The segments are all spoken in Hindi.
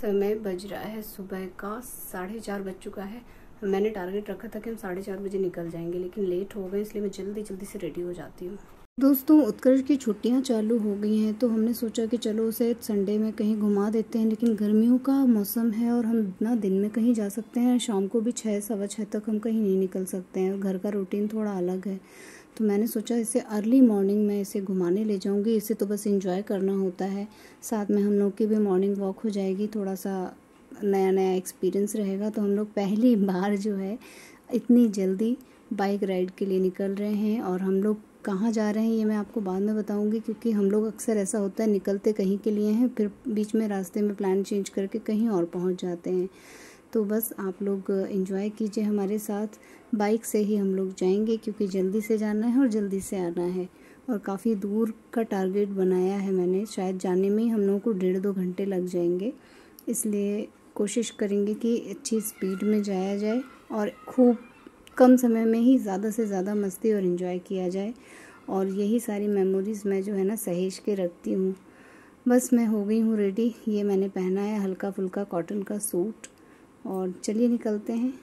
समय बज रहा है सुबह का 4:30 बज चुका है। मैंने टारगेट रखा था कि हम 4:30 बजे निकल जाएंगे, लेकिन लेट हो गए, इसलिए मैं जल्दी जल्दी से रेडी हो जाती हूँ। दोस्तों, उत्कर्ष की छुट्टियां चालू हो गई हैं, तो हमने सोचा कि चलो उसे संडे में कहीं घुमा देते हैं। लेकिन गर्मियों का मौसम है और हम ना दिन में कहीं जा सकते हैं, शाम को भी 6 सवा 6 तक हम कहीं नहीं निकल सकते हैं। घर का रूटीन थोड़ा अलग है, तो मैंने सोचा इसे अर्ली मॉर्निंग में इसे घुमाने ले जाऊंगी। इसे तो बस एंजॉय करना होता है, साथ में हम लोग की भी मॉर्निंग वॉक हो जाएगी, थोड़ा सा नया नया एक्सपीरियंस रहेगा। तो हम लोग पहली बार जो है इतनी जल्दी बाइक राइड के लिए निकल रहे हैं। और हम लोग कहाँ जा रहे हैं ये मैं आपको बाद में बताऊंगी, क्योंकि हम लोग अक्सर ऐसा होता है निकलते कहीं के लिए हैं, फिर बीच में रास्ते में प्लान चेंज करके कहीं और पहुंच जाते हैं। तो बस आप लोग एंजॉय कीजिए हमारे साथ। बाइक से ही हम लोग जाएंगे, क्योंकि जल्दी से जाना है और जल्दी से आना है। और काफ़ी दूर का टारगेट बनाया है मैंने, शायद जाने में ही हम लोगों को 1.5-2 घंटे लग जाएंगे। इसलिए कोशिश करेंगे कि अच्छी स्पीड में जाया जाए और खूब कम समय में ही ज़्यादा से ज़्यादा मस्ती और एंजॉय किया जाए। और यही सारी मेमोरीज़ मैं जो है ना सहेज के रखती हूँ। बस मैं हो गई हूँ रेडी। ये मैंने पहना है हल्का फुल्का कॉटन का सूट, और चलिए निकलते हैं।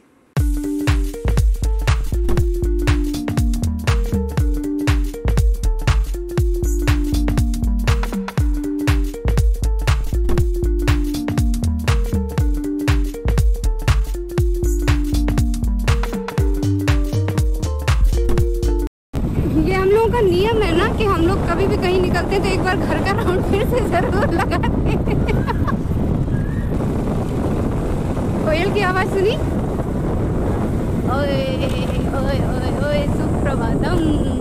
का नियम है ना कि हम लोग कभी भी कहीं निकलते हैं तो एक बार घर का राउंड फिर से जरूर लगाते हैं। कोयल की आवाज सुनी? ओए ओए ओए ओए सुप्रभातम।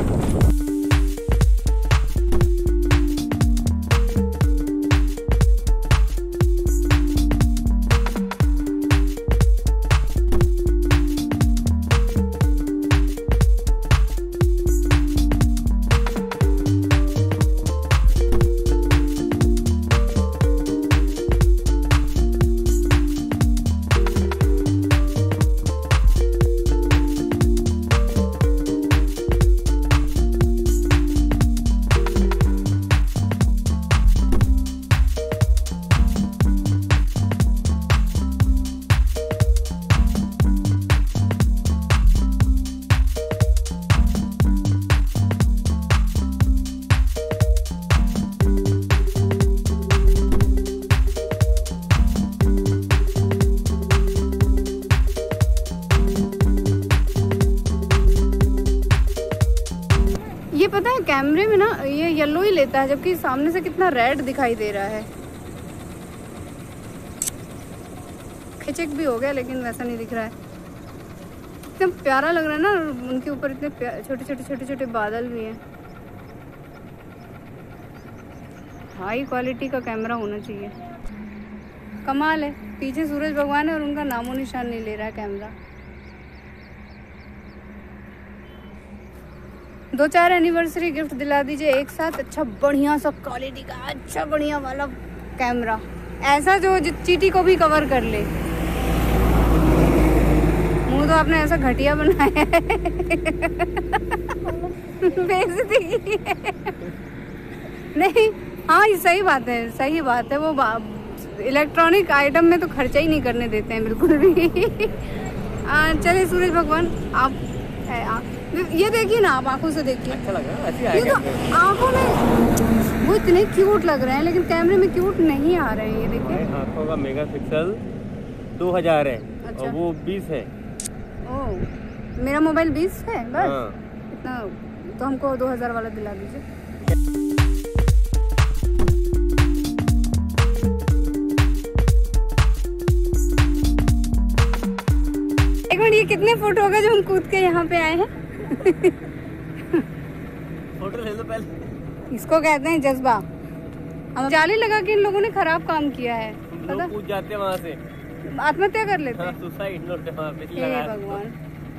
ये पता है कैमरे में ना ये येलो ही लेता है, जबकि सामने से कितना रेड दिखाई दे रहा है। खिचक भी हो गया लेकिन वैसा नहीं दिख रहा है। एकदम प्यारा लग रहा है ना, उनके ऊपर इतने छोटे छोटे बादल भी हैं। हाई क्वालिटी का कैमरा होना चाहिए। कमाल है, पीछे सूरज भगवान है और उनका नामो निशान नहीं ले रहा है कैमरा। 2-4 एनिवर्सरी गिफ्ट दिला दीजिए एक साथ, अच्छा बढ़िया सा क्वालिटी का अच्छा बढ़िया वाला कैमरा, ऐसा जो चीटी को भी कवर कर ले। मुंह तो आपने ऐसा घटिया बनाया है। बेइज्जती की है। नहीं, हाँ ये सही बात है, सही बात है। वो इलेक्ट्रॉनिक आइटम में तो खर्चा ही नहीं करने देते हैं बिल्कुल भी। चलिए सूरज भगवान, आप ये देखिए ना, आप आंखों से देखिए। अच्छा लग रहा है, ये तो आंखों में वो इतने क्यूट लग रहे हैं, लेकिन कैमरे में क्यूट नहीं आ रहे हैं। ये देखिए, आंखों का मेगापिक्सल 2000 है। अच्छा। और वो 20 है। ओह, मेरा मोबाइल 20 है बस। हाँ। इतना तो हमको 2000 वाला दिला दीजिए। एक मिनट, ये कितने फुट होगा जो हम कूद के यहाँ पे आए हैं? फोटो ले लो पहले। इसको कहते हैं जज्बा। हम जाली लगा के इन लोगों ने खराब काम किया है। लोग कूद जाते हैं वहाँ से, आत्महत्या कर लेते हैं। सुसाइड नोट वहाँ पे लगा। भगवान,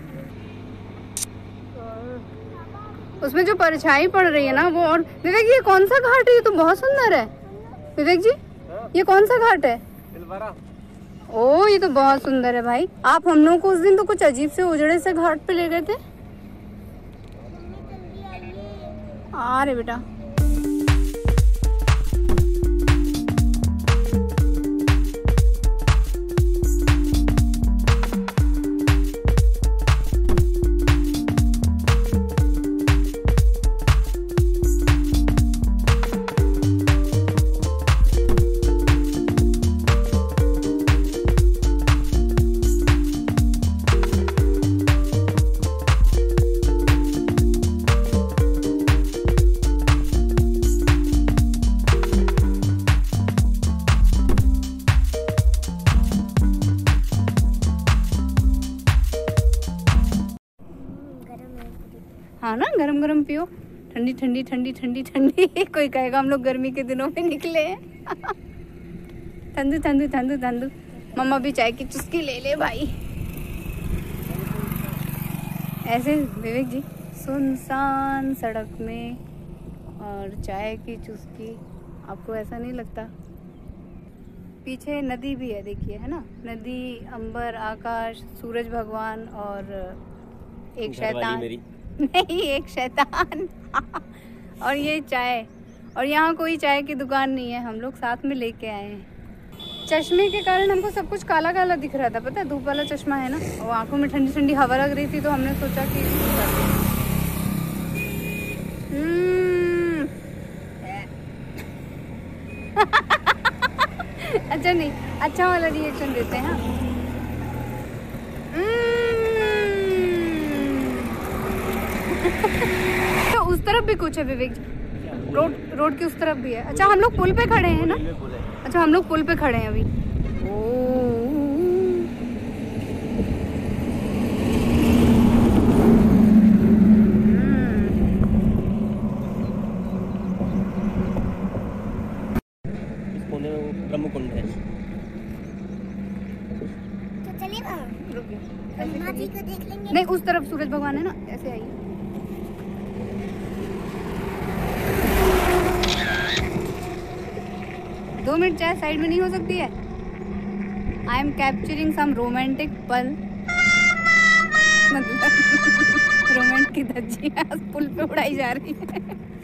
उसमें जो परछाई पड़ रही है ना वो। और विवेक जी, ये कौन सा घाट है? ये तो बहुत सुंदर है। विवेक जी, ये कौन सा घाट है? ओ, ये तो बहुत सुंदर है भाई। आप हम लोगों को उस दिन तो कुछ अजीब से उजड़े से घाट पे ले गए थे। आ रहे बेटा। हाँ ना, गरम गरम पियो, ठंडी ठंडी ठंडी ठंडी ठंडी। कोई कहेगा हम लोग गर्मी के दिनों में निकले हैं। ठंडू ठंडू ठंडू ठंडू। मम्मा भी चाय की चुस्की ले ले भाई। ऐसे विवेक जी सुनसान सड़क में और चाय की चुस्की, आपको ऐसा नहीं लगता? पीछे नदी भी है, देखिए, है ना, नदी, अंबर, आकाश, सूरज भगवान और एक शैतान। नहीं, एक शैतान। और ये चाय, और यहाँ कोई चाय की दुकान नहीं है, हम लोग साथ में लेके आए हैं। चश्मे के कारण हमको सब कुछ काला काला दिख रहा था, पता है, धूप वाला चश्मा है ना, और आंखों में ठंडी ठंडी हवा लग रही थी, तो हमने सोचा कि अच्छा नहीं, अच्छा वाला रिएक्शन देते हैं। तो उस तरफ भी कुछ है विवेक जी, रोड की उस तरफ भी है। अच्छा, हम लोग पुल पे खड़े हैं ना? अच्छा, हम लोग पुल पे खड़े हैं अभी। ब्रह्म कुंड है। तो चलिए ना, ब्रह्मा जी को देख लेंगे। नहीं, उस तरफ सूरज भगवान है ना, ऐसे आइए। दो मिनट चाय साइड में नहीं हो सकती है? I am capturing some romantic पल। मतलब रोमांट की धज्जियां पुल पे उड़ाई जा रही है।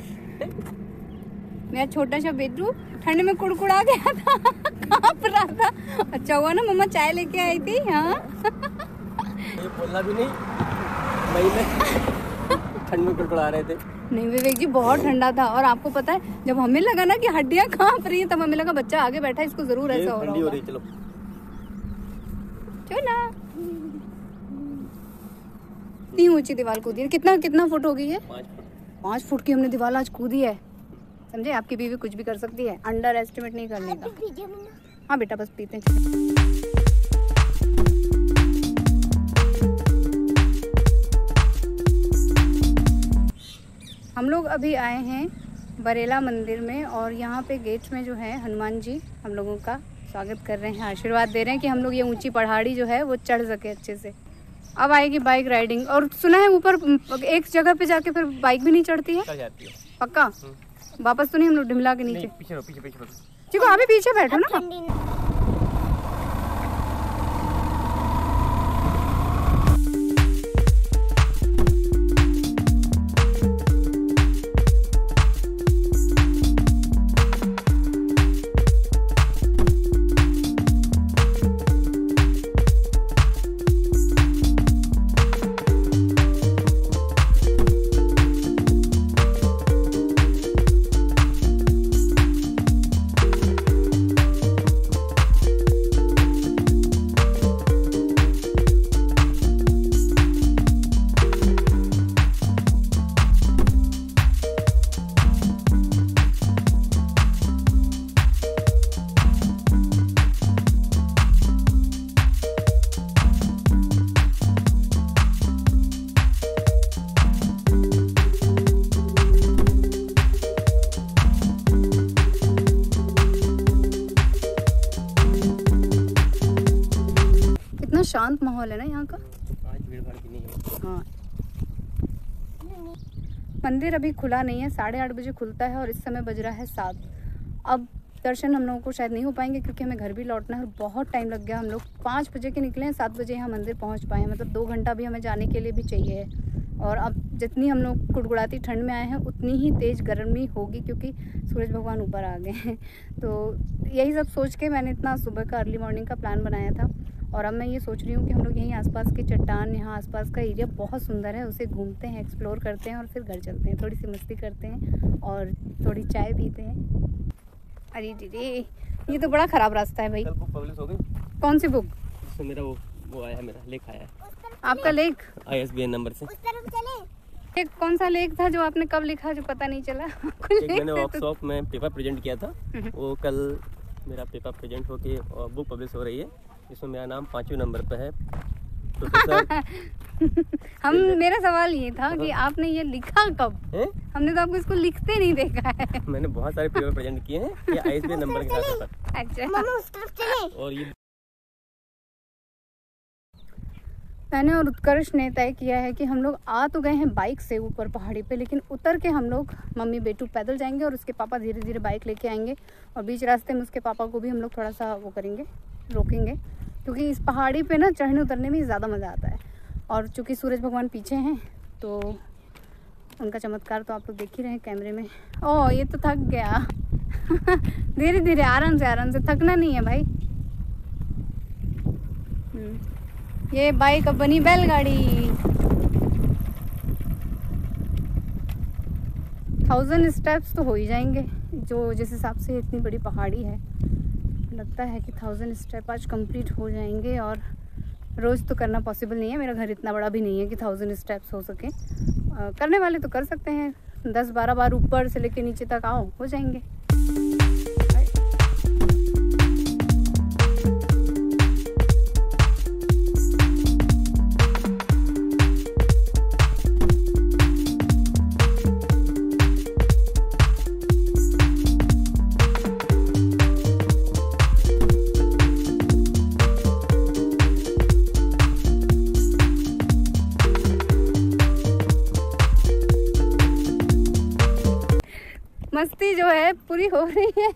मेरा छोटा सा बेटू ठंड में कुड़कुड़ा गया था, कांप रहा था। अच्छा हुआ ना मम्मा चाय लेके आई थी। हाँ, ये बोलना भी नहीं, वही में ठंड में कुड़कुड़ा रहे थे। नहीं विवेक जी, बहुत ठंडा था। और आपको पता है, जब हमें लगा ना कि हड्डियां कांप रही है, तब हमें लगा बच्चा आगे बैठा है, इसको जरूर ऐसा हो रहा होगा। चलो ना, इतनी ऊंची दीवार कूदी है। कितना फुट हो गई है? 5 फुट की हमने दीवार आज कूदी है, समझे? आपकी बीवी कुछ भी कर सकती है, अंडर एस्टिमेट नहीं करने का। हाँ बेटा, बस पीते हैं। हम लोग अभी आए हैं बरेला मंदिर में, और यहाँ पे गेट में जो है हनुमान जी हम लोगों का स्वागत कर रहे हैं, आशीर्वाद दे रहे हैं कि हम लोग ये ऊंची पहाड़ी जो है वो चढ़ सके अच्छे से। अब आएगी बाइक राइडिंग, और सुना है ऊपर एक जगह पे जाके फिर बाइक भी नहीं चढ़ती है। चढ़ जाती है पक्का? वापस तो नहीं हम लोग ढिमला के नीचे? पीछे चिको अभी पीछे बैठो ना। शांत माहौल है ना यहाँ का। हाँ, मंदिर अभी खुला नहीं है, 8:30 बजे खुलता है और इस समय बज रहा है 7। अब दर्शन हम लोगों को शायद नहीं हो पाएंगे क्योंकि हमें घर भी लौटना है और बहुत टाइम लग गया। हम लोग 5 बजे के निकले हैं, 7 बजे यहाँ मंदिर पहुँच पाए, मतलब 2 घंटा भी हमें जाने के लिए भी चाहिए। और अब जितनी हम लोग कुड़कुड़ाती ठंड में आए हैं उतनी ही तेज़ गर्मी होगी क्योंकि सूरज भगवान ऊपर आ गए हैं। तो यही सब सोच के मैंने इतना सुबह का अर्ली मॉर्निंग का प्लान बनाया था। और अब मैं ये सोच रही हूँ कि हम लोग यहीं आसपास के चट्टान, यहाँ आसपास का एरिया बहुत सुंदर है, उसे घूमते हैं, एक्सप्लोर करते हैं और फिर घर चलते हैं, थोड़ी सी मस्ती करते हैं और थोड़ी चाय पीते हैं। अरे दीदी, ये तो बड़ा ख़राब रास्ता है भाई। कल बुक पब्लिश हो गई। कौन सी बुक? मेरा वो आया है, मेरा लेख आया है। आपका लेख? ISBN नंबर से। एक कौन सा लेख था जो आपने कब लिखा जो पता नहीं चला? एक मैंने वर्कशॉप में पेपर प्रेजेंट किया था, वो कल मेरा पेपर प्रेजेंट होके और बुक पब्लिश हो रही है, जिसमें मेरा नाम 5वें नंबर पे है। मेरा सवाल ये था कि आपने ये लिखा कब है? हमने तो आपको इसको लिखते नहीं देखा है। मैंने बहुत सारे पेपर प्रेजेंट किए हैं कि आईएसबी नंबर के साथ। अच्छा मामा उस तरफ चले। और ये मैंने और उत्कर्ष ने तय किया है कि हम लोग आ तो गए हैं बाइक से ऊपर पहाड़ी पे, लेकिन उतर के हम लोग मम्मी बेटू पैदल जाएंगे और उसके पापा धीरे धीरे बाइक लेके आएंगे। और बीच रास्ते में उसके पापा को भी हम लोग थोड़ा सा वो करेंगे, रोकेंगे, क्योंकि इस पहाड़ी पे ना चढ़ने उतरने में ज़्यादा मज़ा आता है। और चूँकि सूरज भगवान पीछे हैं तो उनका चमत्कार तो आप लोग देख ही रहे हैं कैमरे में। ओह ये तो थक गया। धीरे धीरे आराम से, थकना नहीं है भाई। ये बाइक अब बनी बैलगाड़ी। 1000 स्टेप्स तो हो ही जाएंगे, जो जिस हिसाब से इतनी बड़ी पहाड़ी है लगता है कि 1000 स्टेप आज कंप्लीट हो जाएंगे। और रोज़ तो करना पॉसिबल नहीं है, मेरा घर इतना बड़ा भी नहीं है कि 1000 स्टेप्स हो सके। करने वाले तो कर सकते हैं, 10-12 बार ऊपर से लेके नीचे तक आओ, हो जाएंगे। मस्ती जो है पूरी हो रही है।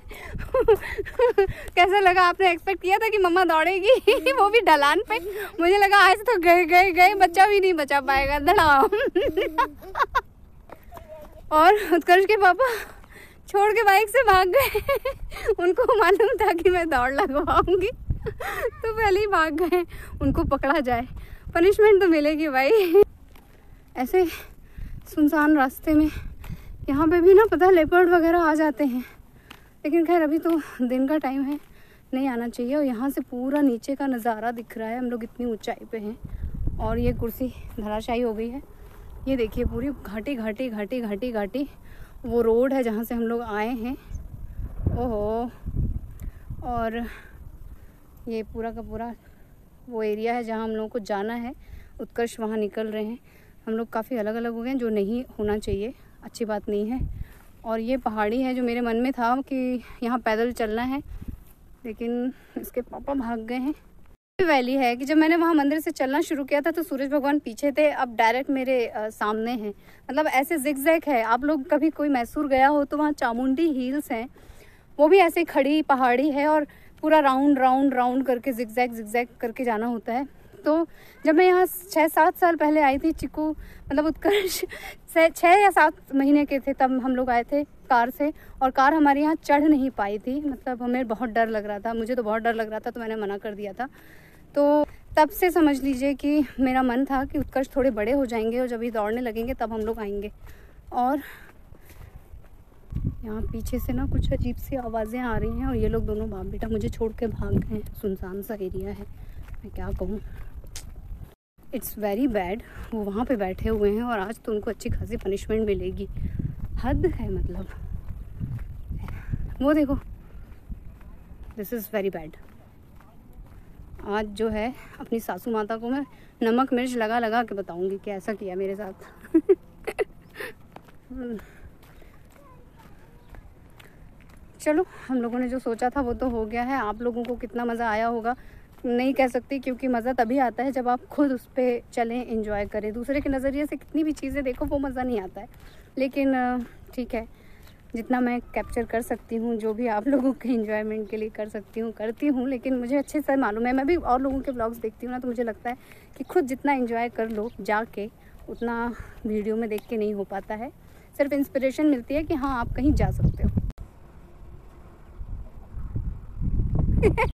कैसा लगा? आपने एक्सपेक्ट किया था कि मम्मा दौड़ेगी वो भी ढलान पे? मुझे लगा आज तो गए बच्चा भी नहीं बचा पाएगा, धड़ाम। और उत्कर्ष के पापा छोड़ के बाइक से भाग गए। उनको मालूम था कि मैं दौड़ लगवाऊंगी तो पहले ही भाग गए। उनको पकड़ा जाए, पनिशमेंट तो मिलेगी भाई। ऐसे सुनसान रास्ते में यहाँ पे भी ना पता लेपर्ड वगैरह आ जाते हैं, लेकिन खैर अभी तो दिन का टाइम है, नहीं आना चाहिए। और यहाँ से पूरा नीचे का नज़ारा दिख रहा है, हम लोग इतनी ऊंचाई पे हैं। और ये कुर्सी धराशायी हो गई है। ये देखिए पूरी घाटी वो रोड है जहाँ से हम लोग आए हैं। ओहो, और ये पूरा का पूरा वो एरिया है जहाँ हम लोगों को जाना है। उत्कर्ष वहाँ निकल रहे हैं। हम लोग काफ़ी अलग अलग हो गए हैं, जो नहीं होना चाहिए, अच्छी बात नहीं है। और ये पहाड़ी है जो मेरे मन में था कि यहाँ पैदल चलना है, लेकिन इसके पापा भाग गए हैं। वैली है कि जब मैंने वहाँ मंदिर से चलना शुरू किया था तो सूरज भगवान पीछे थे, अब डायरेक्ट मेरे सामने हैं। मतलब ऐसे जिगजैग है। आप लोग कभी कोई मैसूर गया हो तो वहाँ चामुंडी हिल्स हैं, वो भी ऐसे खड़ी पहाड़ी है और पूरा राउंड करके जिगजैग करके जाना होता है। तो जब मैं यहाँ 6-7 साल पहले आई थी, चिक्कू मतलब उत्कर्ष 6 या 7 महीने के थे, तब हम लोग आए थे कार से। और कार हमारे यहाँ चढ़ नहीं पाई थी, मतलब हमें बहुत डर लग रहा था, मुझे तो बहुत डर लग रहा था, तो मैंने मना कर दिया था। तो तब से समझ लीजिए कि मेरा मन था कि उत्कर्ष थोड़े बड़े हो जाएंगे और जब ये दौड़ने लगेंगे तब हम लोग आएंगे। और यहाँ पीछे से ना कुछ अजीब सी आवाज़ें आ रही हैं और ये लोग दोनों बाप बेटा मुझे छोड़ के भाग गए हैं। सुनसान सा एरिया है, मैं क्या कहूँ, इट्स वेरी बैड। वो वहाँ पे बैठे हुए हैं और आज तो उनको अच्छी खासी पनिशमेंट मिलेगी। हद है मतलब। वो देखो, दिस इज़ वेरी बैड। आज जो है अपनी सासू माता को मैं नमक मिर्च लगा के बताऊंगी कि ऐसा किया मेरे साथ। चलो, हम लोगों ने जो सोचा था वो तो हो गया है। आप लोगों को कितना मज़ा आया होगा नहीं कह सकती, क्योंकि मज़ा तभी आता है जब आप खुद उस पर चलें, एंजॉय करें। दूसरे के नज़रिए से कितनी भी चीज़ें देखो वो मज़ा नहीं आता है। लेकिन ठीक है, जितना मैं कैप्चर कर सकती हूँ, जो भी आप लोगों के एंजॉयमेंट के लिए कर सकती हूँ करती हूँ। लेकिन मुझे अच्छे से मालूम है, मैं भी और लोगों के व्लॉग्स देखती हूँ ना, तो मुझे लगता है कि खुद जितना एंजॉय कर लो जाके, उतना वीडियो में देख के नहीं हो पाता है। सिर्फ इंस्पिरेशन मिलती है कि हाँ आप कहीं जा सकते हो।